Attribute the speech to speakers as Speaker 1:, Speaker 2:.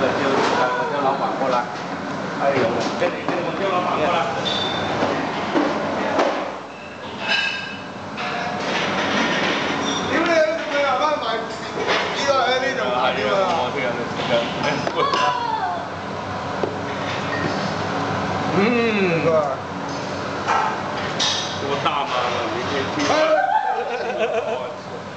Speaker 1: 叫老板过来。哎呦，跟我叫老板过来。
Speaker 2: 你们有什么办法买一个那种卡的吗？
Speaker 1: 这个。多大吗？明天去。